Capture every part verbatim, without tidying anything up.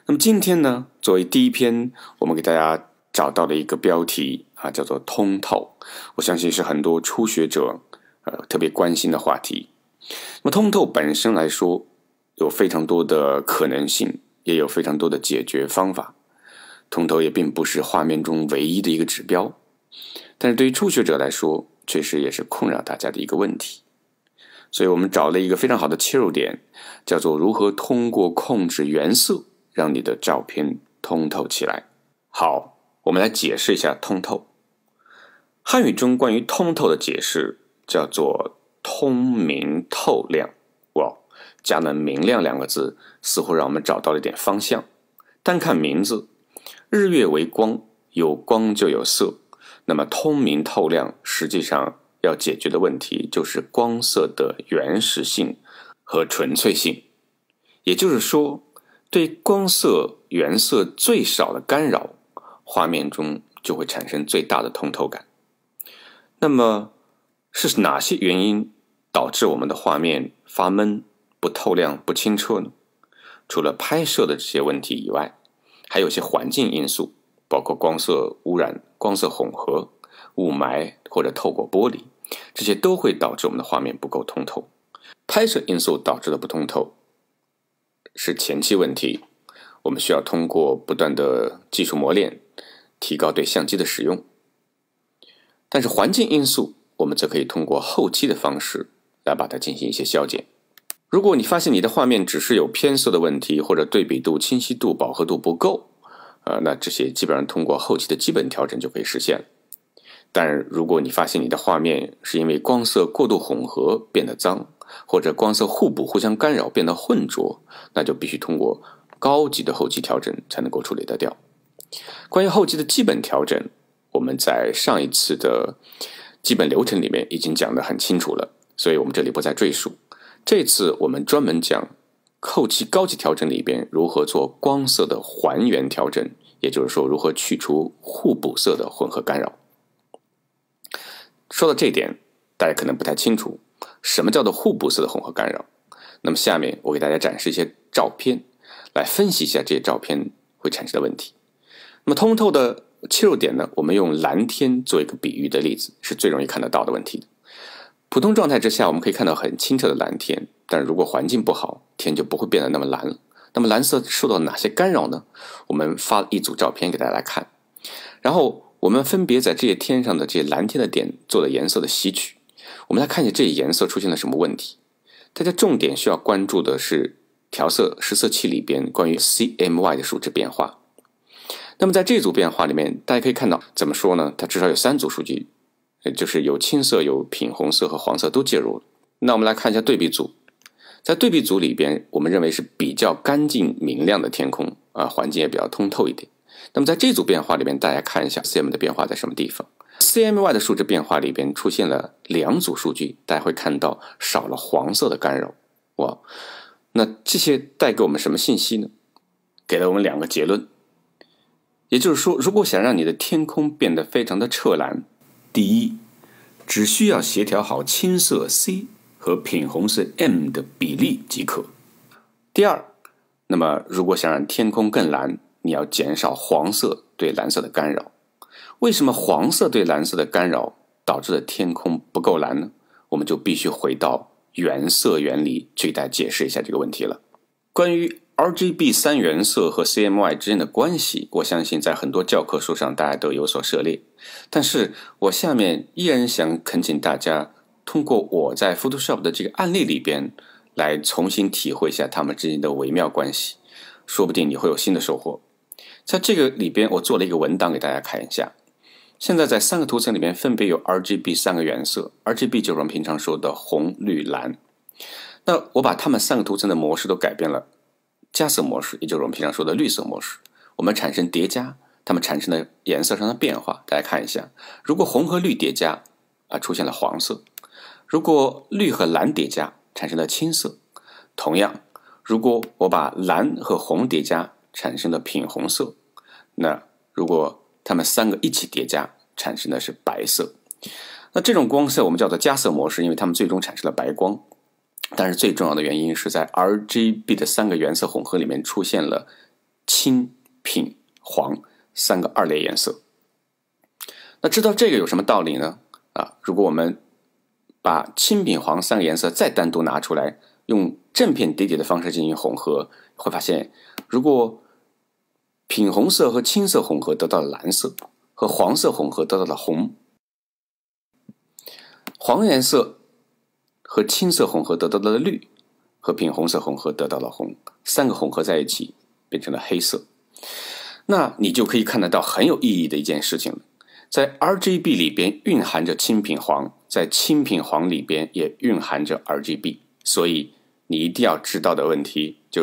那么今天呢，作为第一篇，我们给大家找到了一个标题啊，叫做通透。我相信是很多初学者呃特别关心的话题。那么通透本身来说，有非常多的可能性，也有非常多的解决方法。通透也并不是画面中唯一的一个指标，但是对于初学者来说，确实也是困扰大家的一个问题。所以我们找了一个非常好的切入点，叫做如何通过控制原色让你的照片通透起来。好，我们来解释一下通透。汉语中关于通透的解释叫做通明透亮。哇，加了明亮两个字，似乎让我们找到了一点方向。单看名字，日月为光，有光就有色。那么通明透亮实际上要解决的问题就是光色的原始性和纯粹性。也就是说，对光色原色最少的干扰，画面中就会产生最大的通透感。那么是哪些原因导致我们的画面发闷、不透亮、不清澈呢？除了拍摄的这些问题以外，还有些环境因素，包括光色污染、光色混合、雾霾或者透过玻璃，这些都会导致我们的画面不够通透。拍摄因素导致的不通透是前期问题，我们需要通过不断的技术磨练，提高对相机的使用。但是环境因素，我们则可以通过后期的方式来把它进行一些消减。如果你发现你的画面只是有偏色的问题，或者对比度、清晰度、饱和度不够，呃，那这些基本上通过后期的基本调整就可以实现了。但如果你发现你的画面是因为光色过度混合变得脏，或者光色互补互相干扰变得浑浊，那就必须通过高级的后期调整才能够处理得掉。关于后期的基本调整，我们在上一次的基本流程里面已经讲得很清楚了，所以我们这里不再赘述。这次我们专门讲后期高级调整里边如何做光色的还原调整，也就是说如何去除互补色的混合干扰。说到这一点，大家可能不太清楚什么叫做互补色的混合干扰。那么下面我给大家展示一些照片，来分析一下这些照片会产生的问题。那么通透的切入点呢，我们用蓝天做一个比喻的例子，是最容易看得到的问题的。普通状态之下，我们可以看到很清澈的蓝天，但如果环境不好，天就不会变得那么蓝了。那么蓝色受到哪些干扰呢？我们发一组照片给大家来看，然后我们分别在这些天上的这些蓝天的点做了颜色的吸取。我们来看一下这些颜色出现了什么问题。大家重点需要关注的是调色识色器里边关于 C M Y 的数值变化。那么在这组变化里面，大家可以看到，怎么说呢？它至少有三组数据，就是有青色、有品红色和黄色都介入了。那我们来看一下对比组。在对比组里边，我们认为是比较干净明亮的天空啊，环境也比较通透一点。那么在这组变化里面，大家看一下 C M 的变化在什么地方。C M Y 的数值变化里边出现了两组数据，大家会看到少了黄色的干扰。哇，那这些带给我们什么信息呢？给了我们两个结论。也就是说，如果想让你的天空变得非常的澈蓝，第一，只需要协调好青色 C 和品红色 M 的比例即可。第二，那么如果想让天空更蓝，你要减少黄色对蓝色的干扰。为什么黄色对蓝色的干扰导致的天空不够蓝呢？我们就必须回到原色原理去给大家解释一下这个问题了。关于 R G B 三原色和 C M Y 之间的关系，我相信在很多教科书上大家都有所涉猎，但是我下面依然想恳请大家通过我在 Photoshop 的这个案例里边来重新体会一下它们之间的微妙关系，说不定你会有新的收获。在这个里边我做了一个文档给大家看一下。现在在三个图层里面分别有 R G B 三个原色， R G B 就是我们平常说的红绿蓝。那我把它们三个图层的模式都改变了加色模式，也就是我们平常说的绿色模式。我们产生叠加，它们产生的颜色上的变化，大家看一下。如果红和绿叠加啊，出现了黄色；如果绿和蓝叠加，产生了青色。同样，如果我把蓝和红叠加，产生了品红色，那如果它们三个一起叠加，产生的是白色。那这种光色我们叫做加色模式，因为它们最终产生了白光。但是最重要的原因是在 R G B 的三个原色混合里面出现了青、品、黄三个二类颜色。那知道这个有什么道理呢？啊，如果我们把青、品、黄三个颜色再单独拿出来，用正片叠叠的方式进行混合，会发现，如果品红色和青色混合得到了蓝色，和黄色混合得到了红，黄颜色和青色混合得到了绿，和品红色混合得到了红，三个混合在一起变成了黑色。那你就可以看得到很有意义的一件事情了。在 R G B 里边蕴含着青品黄，在青品黄里边也蕴含着 R G B， 所以你一定要知道的问题就是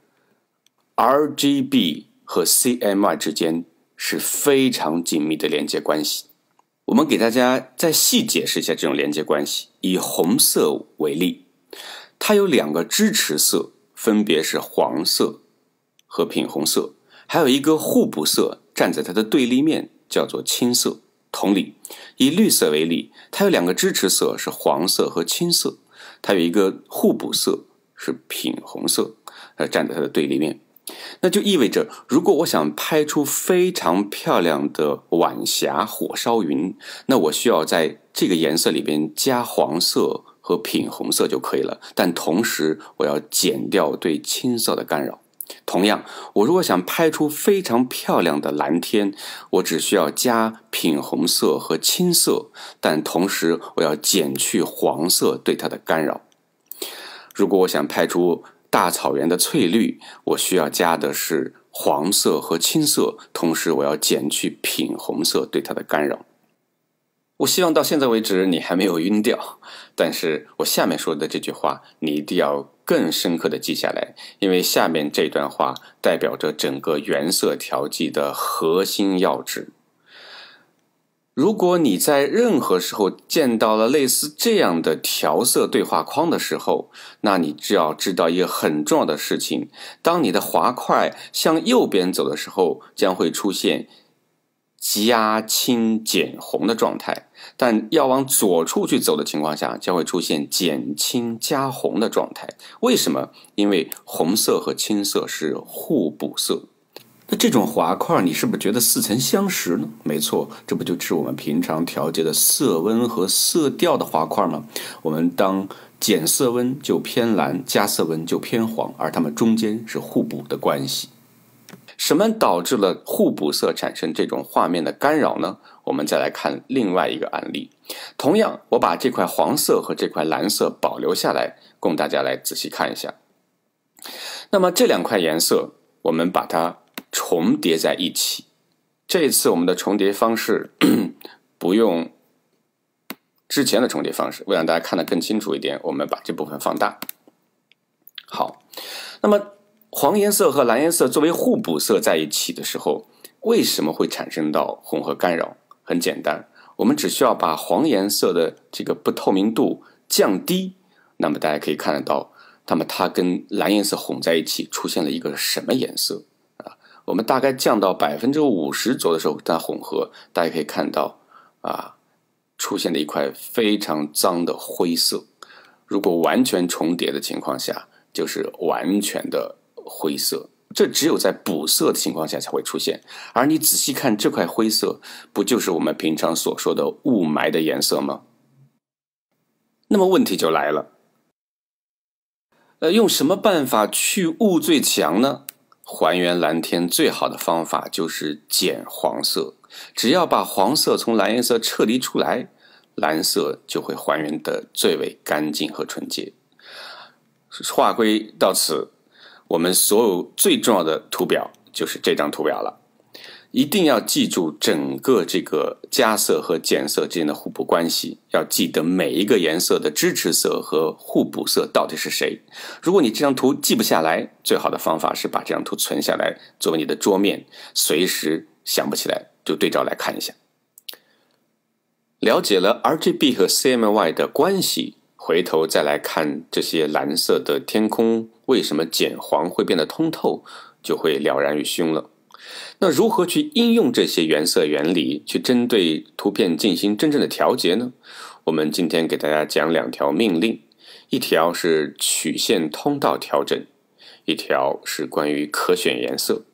R G B 和 C M Y 之间是非常紧密的连接关系。我们给大家再细解释一下这种连接关系。以红色为例，它有两个支持色，分别是黄色和品红色，还有一个互补色站在它的对立面，叫做青色。同理，以绿色为例，它有两个支持色是黄色和青色，它有一个互补色是品红色，呃，站在它的对立面。那就意味着，如果我想拍出非常漂亮的晚霞、火烧云，那我需要在这个颜色里边加黄色和品红色就可以了，但同时我要减掉对青色的干扰。同样，我如果想拍出非常漂亮的蓝天，我只需要加品红色和青色，但同时我要减去黄色对它的干扰。如果我想拍出大草原的翠绿，我需要加的是黄色和青色，同时我要减去品红色对它的干扰。我希望到现在为止你还没有晕掉，但是我下面说的这句话你一定要更深刻的记下来，因为下面这段话代表着整个原色调剂的核心要旨。如果你在任何时候见到了类似这样的调色对话框的时候，那你只要知道一个很重要的事情，当你的滑块向右边走的时候，将会出现加青减红的状态，但要往左处去走的情况下，将会出现减青加红的状态。为什么？因为红色和青色是互补色。那这种滑块你是不是觉得似曾相识呢？没错，这不就是我们平常调节的色温和色调的滑块吗？我们当减色温就偏蓝，加色温就偏黄，而它们中间是互补的关系。什么导致了互补色产生这种画面的干扰呢？我们再来看另外一个案例。同样，我把这块黄色和这块蓝色保留下来，供大家来仔细看一下。那么这两块颜色，我们把它重叠在一起。这一次我们的重叠方式不用之前的重叠方式，为了让大家看得更清楚一点，我们把这部分放大。好，那么黄颜色和蓝颜色作为互补色在一起的时候，为什么会产生到混合干扰？很简单，我们只需要把黄颜色的这个不透明度降低，那么大家可以看得到，那么它跟蓝颜色混在一起出现了一个什么颜色啊？我们大概降到百分之五十左右的时候，它混合，大家可以看到啊，出现了一块非常脏的灰色。如果完全重叠的情况下，就是完全的灰色，这只有在补色的情况下才会出现。而你仔细看这块灰色，不就是我们平常所说的雾霾的颜色吗？那么问题就来了，呃，用什么办法去雾最强呢？还原蓝天最好的方法就是减黄色，只要把黄色从蓝颜色撤离出来，蓝色就会还原的最为干净和纯洁。话归到此，我们所有最重要的图表就是这张图表了。一定要记住整个这个加色和减色之间的互补关系，要记得每一个颜色的支持色和互补色到底是谁。如果你这张图记不下来，最好的方法是把这张图存下来，作为你的桌面，随时想不起来就对照来看一下。了解了 R G B 和 C M Y 的关系，回头再来看这些蓝色的天空为什么减黄会变得通透，就会了然于胸了。那如何去应用这些原色原理，去针对图片进行真正的调节呢？我们今天给大家讲两条命令，一条是曲线通道调整，一条是关于可选颜色。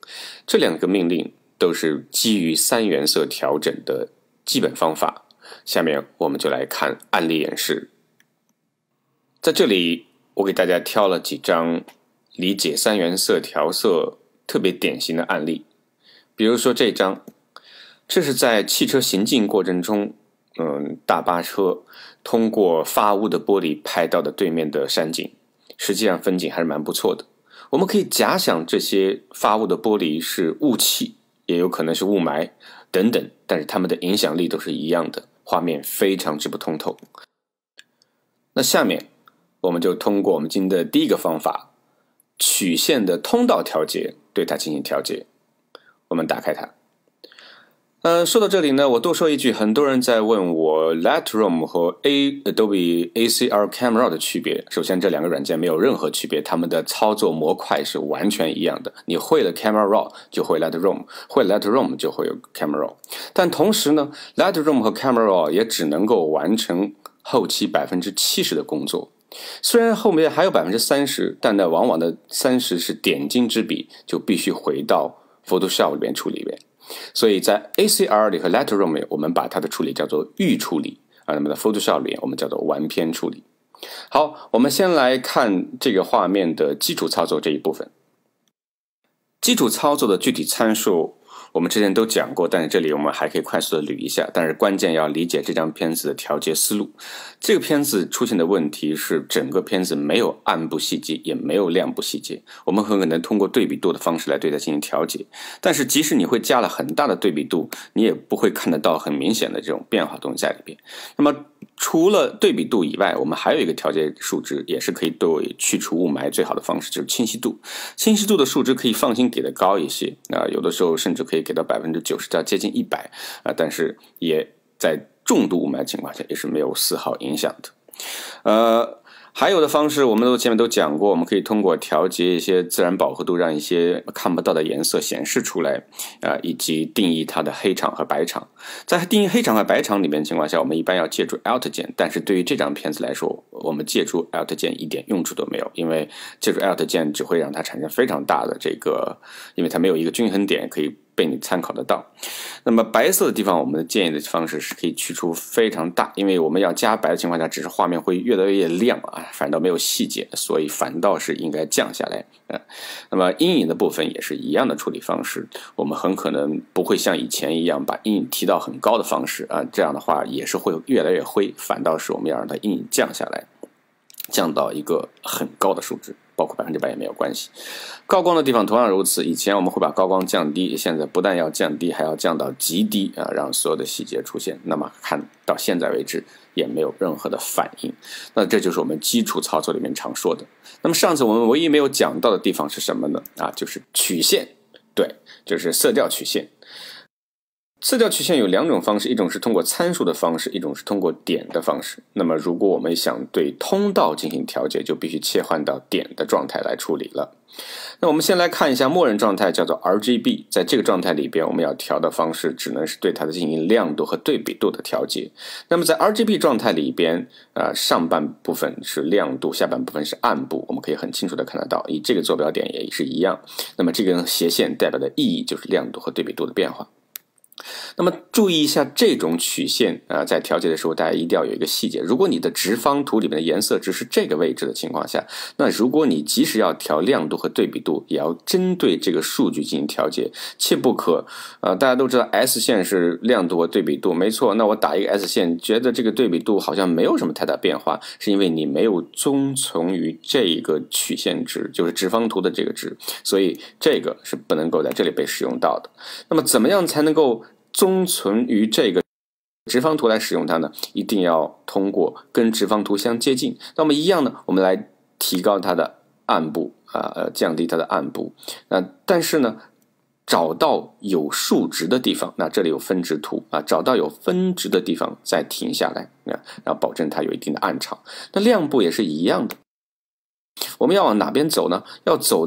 这两个命令都是基于三原色调整的基本方法。下面我们就来看案例演示。在这里我给大家挑了几张理解三原色调色特别典型的案例。比如说这张，这是在汽车行进过程中，嗯，大巴车通过发雾的玻璃拍到的对面的山景，实际上风景还是蛮不错的。我们可以假想这些发雾的玻璃是雾气，也有可能是雾霾等等，但是它们的影响力都是一样的，画面非常直不通透。那下面我们就通过我们今天的第一个方法，曲线的通道调节，对它进行调节。我们打开它。呃，说到这里呢，我多说一句，很多人在问我 Lightroom 和 A Adobe A C R Camera 的区别。首先，这两个软件没有任何区别，它们的操作模块是完全一样的。你会了 Camera Raw 就会 Lightroom， 会 Lightroom 就会有 Camera Raw。但同时呢 ，Lightroom 和 Camera Raw 也只能够完成后期 百分之七十 的工作。虽然后面还有 百分之三十， 但呢，往往的三十是点睛之笔，就必须回到 Photoshop 里面处理里面。所以在 A C R 里和 Lightroom 里，我们把它的处理叫做预处理啊，那么在 Photoshop 里我们叫做完片处理。好，我们先来看这个画面的基础操作这一部分。基础操作的具体参数我们之前都讲过，但是这里我们还可以快速的捋一下，但是关键要理解这张片子的调节思路。这个片子出现的问题是整个片子没有暗部细节，也没有亮部细节，我们很可能通过对比度的方式来对它进行调节，但是即使你会加了很大的对比度，你也不会看得到很明显的这种变化东西在里边。那么除了对比度以外，我们还有一个调节数值，也是可以对去除雾霾最好的方式，就是清晰度。清晰度的数值可以放心给的高一些啊、呃，有的时候甚至可以给到 百分之九十 到接近一百啊、呃，但是也在重度雾霾情况下也是没有丝毫影响的。呃，还有的方式我们都前面都讲过，我们可以通过调节一些自然饱和度，让一些看不到的颜色显示出来啊、呃，以及定义它的黑场和白场。在定义黑场和白场里面情况下，我们一般要借助 Alt 键，但是对于这张片子来说，我们借助 Alt 键一点用处都没有，因为借助 Alt 键只会让它产生非常大的这个，因为它没有一个均衡点可以被你参考得到。那么白色的地方，我们建议的方式是可以去除非常大，因为我们要加白的情况下，只是画面会越来越亮啊，反倒没有细节，所以反倒是应该降下来啊。那么阴影的部分也是一样的处理方式，我们很可能不会像以前一样把阴影提到很高的方式啊，这样的话也是会越来越灰，反倒是我们要让它阴影降下来，降到一个很高的数值，包括百分之百也没有关系。高光的地方同样如此，以前我们会把高光降低，现在不但要降低，还要降到极低啊，让所有的细节出现。那么看到现在为止也没有任何的反应，那这就是我们基础操作里面常说的。那么上次我们唯一没有讲到的地方是什么呢？啊，就是曲线，对，就是色调曲线。色调曲线有两种方式，一种是通过参数的方式，一种是通过点的方式。那么如果我们想对通道进行调节，就必须切换到点的状态来处理了。那我们先来看一下默认状态，叫做 R G B。 在这个状态里边，我们要调的方式只能是对它的进行亮度和对比度的调节。那么在 R G B 状态里边、呃、上半部分是亮度，下半部分是暗部，我们可以很清楚的看得到，以这个坐标点也是一样。那么这根斜线代表的意义就是亮度和对比度的变化。那么注意一下这种曲线啊、呃，在调节的时候，大家一定要有一个细节。如果你的直方图里面的颜色值是这个位置的情况下，那如果你即使要调亮度和对比度，也要针对这个数据进行调节，切不可呃，大家都知道 S 线是亮度和对比度，没错。那我打一个 S 线，觉得这个对比度好像没有什么太大变化，是因为你没有遵从于这个曲线值，就是直方图的这个值，所以这个是不能够在这里被使用到的。那么怎么样才能够遵从于这个直方图来使用它呢？一定要通过跟直方图相接近。那么一样呢，我们来提高它的暗部啊、呃，降低它的暗部。那但是呢，找到有数值的地方，那这里有分值图啊，找到有分值的地方再停下来啊，然后保证它有一定的暗场。那亮部也是一样的。我们要往哪边走呢？要走到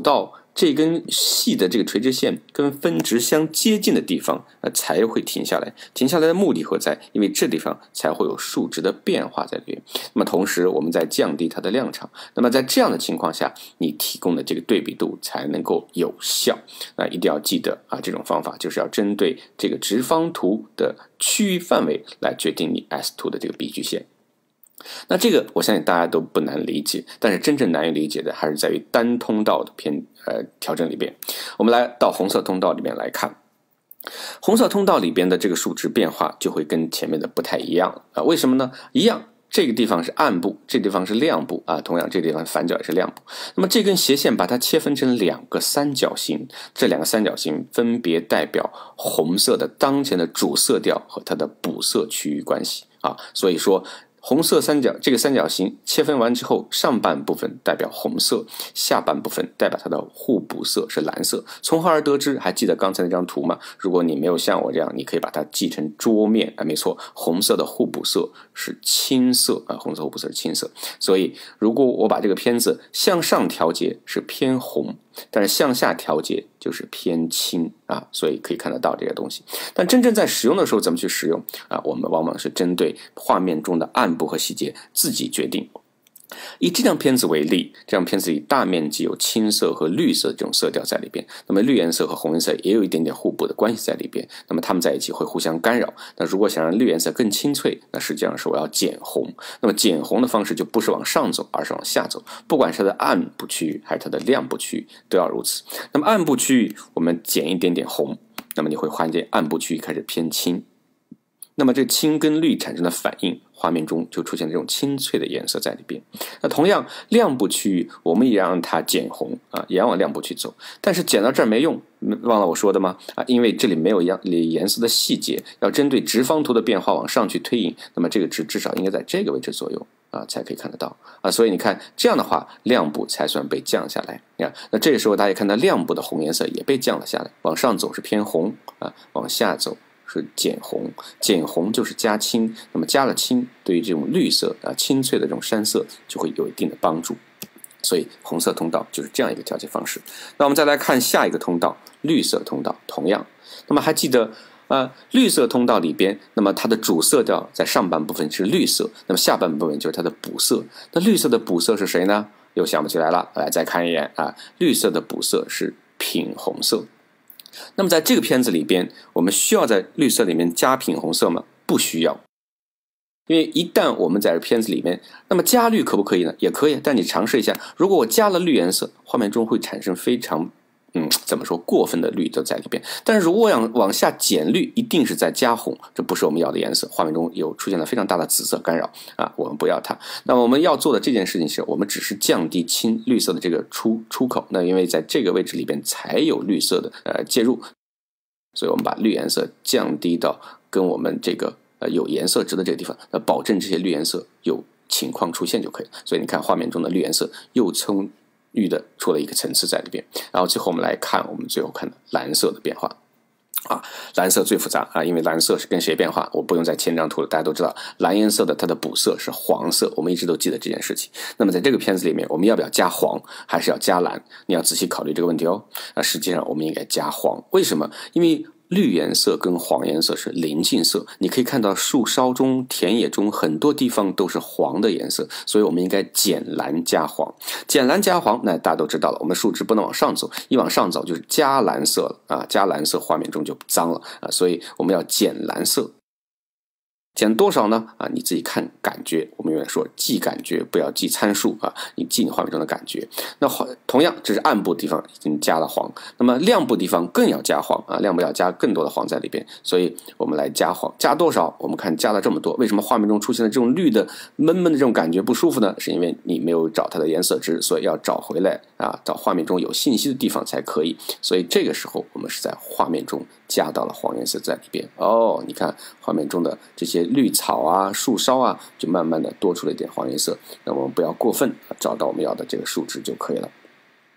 这根细的这个垂直线跟分值相接近的地方，呃，才会停下来。停下来的目的何在？因为这地方才会有数值的变化在里边。那么同时，我们在降低它的量场。那么在这样的情况下，你提供的这个对比度才能够有效。那一定要记得啊，这种方法就是要针对这个直方图的区域范围来决定你 S 图的这个比距线。那这个我相信大家都不难理解，但是真正难以理解的还是在于单通道的偏呃调整里边。我们来到红色通道里面来看，红色通道里边的这个数值变化就会跟前面的不太一样啊。为什么呢？一样，这个地方是暗部，这个地方是亮部啊，同样这个地方反角也是亮部。那么这根斜线把它切分成两个三角形，这两个三角形分别代表红色的当前的主色调和它的补色区域关系啊，所以说红色三角这个三角形切分完之后，上半部分代表红色，下半部分代表它的互补色是蓝色。从何而得知？还记得刚才那张图吗？如果你没有像我这样，你可以把它记成桌面啊，没错，红色的互补色是青色啊，红色互补色是青色。所以如果我把这个片子向上调节是偏红，但是向下调节就是偏青啊，所以可以看得到这些东西。但真正在使用的时候怎么去使用啊？我们往往是针对画面中的暗部和细节自己决定。以这张片子为例，这张片子里大面积有青色和绿色这种色调在里边，那么绿颜色和红颜色也有一点点互补的关系在里边，那么它们在一起会互相干扰。那如果想让绿颜色更清脆，那实际上是我要减红，那么减红的方式就不是往上走，而是往下走，不管是它的暗部区域还是它的亮部区域都要如此。那么暗部区域我们减一点点红，那么你会发现暗部区域开始偏青，那么这青跟绿产生的反应，画面中就出现这种清脆的颜色在里边。那同样亮部区域我们也让它减红啊，也要往亮部去走，但是减到这儿没用，忘了我说的吗？啊，因为这里没有颜色的细节，要针对直方图的变化往上去推引，那么这个值至少应该在这个位置左右啊，才可以看得到啊。所以你看这样的话，亮部才算被降下来啊。那这个时候大家看到亮部的红颜色也被降了下来，往上走是偏红啊，往下走是减红，减红就是加青，那么加了青，对于这种绿色啊清脆的这种山色就会有一定的帮助。所以红色通道就是这样一个调节方式。那我们再来看下一个通道，绿色通道，同样，那么还记得呃，绿色通道里边，那么它的主色调在上半部分是绿色，那么下半部分就是它的补色。那绿色的补色是谁呢？又想不起来了，来再看一眼啊，绿色的补色是品红色。那么在这个片子里边，我们需要在绿色里面加品红色吗？不需要。因为一旦我们在片子里面，那么加绿可不可以呢？也可以，但你尝试一下，如果我加了绿颜色，画面中会产生非常嗯，怎么说过分的绿都在里边。但是如果往往下减绿，一定是在加红，这不是我们要的颜色，画面中有出现了非常大的紫色干扰啊，我们不要它。那么我们要做的这件事情是，我们只是降低青绿色的这个出出口，那因为在这个位置里边才有绿色的呃介入，所以我们把绿颜色降低到跟我们这个呃有颜色值的这个地方，那保证这些绿颜色有情况出现就可以了。所以你看画面中的绿颜色又从绿的出了一个层次在里边，然后最后我们来看我们最后看的蓝色的变化啊，蓝色最复杂啊，因为蓝色是跟谁变化，我不用再牵张图了，大家都知道蓝颜色的它的补色是黄色，我们一直都记得这件事情。那么在这个片子里面，我们要不要加黄，还是要加蓝？你要仔细考虑这个问题哦。那实际上我们应该加黄，为什么？因为绿颜色跟黄颜色是邻近色，你可以看到树梢中、田野中很多地方都是黄的颜色，所以我们应该减蓝加黄。减蓝加黄，那大家都知道了，我们数值不能往上走，一往上走就是加蓝色了啊，加蓝色画面中就脏了啊，所以我们要减蓝色。减多少呢？啊，你自己看感觉。我们永远说记感觉，不要记参数啊，你记你画面中的感觉。那同样，这是暗部地方已经加了黄，那么亮部地方更要加黄啊，亮部要加更多的黄在里边，所以我们来加黄，加多少？我们看加了这么多，为什么画面中出现了这种绿的闷闷的这种感觉不舒服呢？是因为你没有找它的颜色值，所以要找回来啊，找画面中有信息的地方才可以。所以这个时候我们是在画面中加到了黄颜色在里边。哦，你看画面中的这些绿草啊、树梢啊，就慢慢的多出了一点黄颜色。那我们不要过分，找到我们要的这个数值就可以了。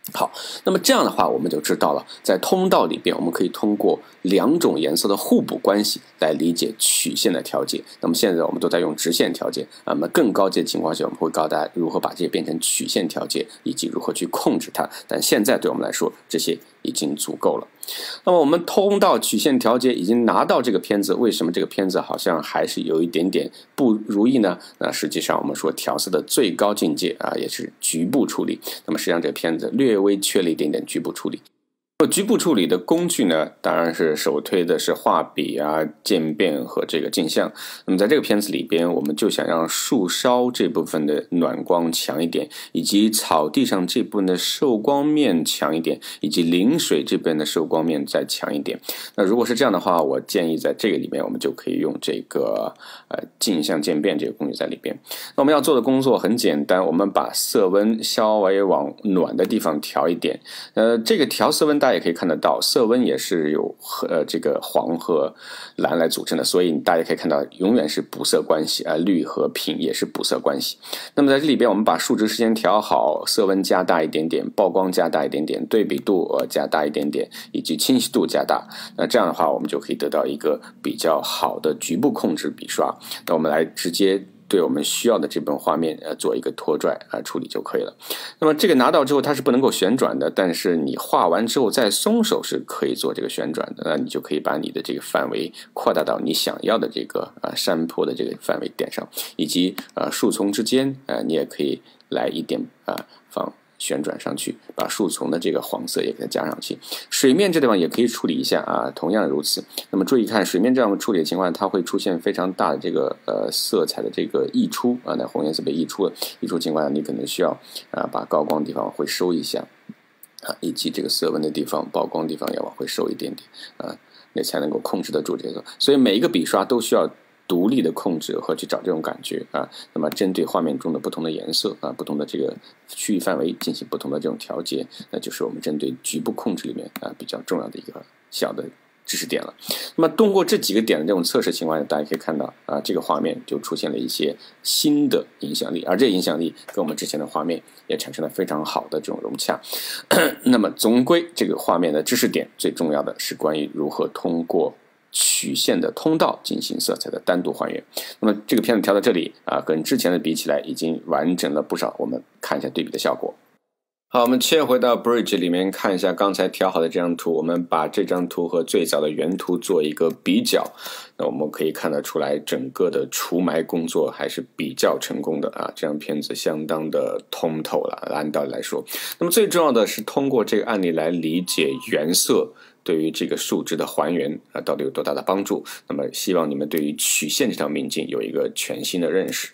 好，那么这样的话，我们就知道了，在通道里边，我们可以通过两种颜色的互补关系来理解曲线的调节。那么现在我们都在用直线调节，那么更高阶的情况下，我们会告诉大家如何把这些变成曲线调节，以及如何去控制它。但现在对我们来说，这些已经足够了。那么我们通道曲线调节已经拿到这个片子，为什么这个片子好像还是有一点点不如意呢？那实际上我们说调色的最高境界啊，也是局部处理。那么实际上这个片子略微缺了一点点局部处理。局部处理的工具呢，当然是首推的是画笔啊、渐变和这个镜像。那么在这个片子里边，我们就想让树梢这部分的暖光强一点，以及草地上这部分的受光面强一点，以及临水这边的受光面再强一点。那如果是这样的话，我建议在这个里面我们就可以用这个呃镜像渐变这个工具在里边。那我们要做的工作很简单，我们把色温稍微往暖的地方调一点。呃，这个调色温大家也可以看得到，色温也是由呃这个黄和蓝来组成的，所以大家可以看到永远是补色关系啊、呃，绿和品也是补色关系。那么在这里边，我们把数值时间调好，色温加大一点点，曝光加大一点点，对比度呃加大一点点，以及清晰度加大。那这样的话，我们就可以得到一个比较好的局部控制笔刷。那我们来直接对我们需要的这本画面呃做一个拖拽啊、呃、处理就可以了。那么这个拿到之后它是不能够旋转的，但是你画完之后再松手是可以做这个旋转的，那你就可以把你的这个范围扩大到你想要的这个啊、呃、山坡的这个范围点上，以及呃树丛之间呃你也可以来一点啊、呃、放旋转上去，把树丛的这个黄色也给它加上去。水面这地方也可以处理一下啊，同样如此。那么注意看，水面这样处理的情况，它会出现非常大的这个呃色彩的这个溢出啊，那红颜色被溢出了，溢出情况下，你可能需要啊把高光地方会收一下啊，以及这个色温的地方、曝光地方要往回收一点点啊，那才能够控制得住这个。所以每一个笔刷都需要独立的控制和去找这种感觉啊，那么针对画面中的不同的颜色啊、不同的这个区域范围进行不同的这种调节，那就是我们针对局部控制里面啊比较重要的一个小的知识点了。那么通过这几个点的这种测试情况下，大家可以看到啊，这个画面就出现了一些新的影响力，而这影响力跟我们之前的画面也产生了非常好的这种融洽。那么总归这个画面的知识点最重要的是关于如何通过曲线的通道进行色彩的单独还原。那么这个片子调到这里啊，跟之前的比起来已经完整了不少，我们看一下对比的效果。好，我们切回到 Bridge 里面看一下刚才调好的这张图，我们把这张图和最早的原图做一个比较，那我们可以看得出来整个的除霾工作还是比较成功的啊，这张片子相当的通透了，按道理来说。那么最重要的是通过这个案例来理解原色对于这个数值的还原啊到底有多大的帮助，那么希望你们对于曲线这条命径有一个全新的认识。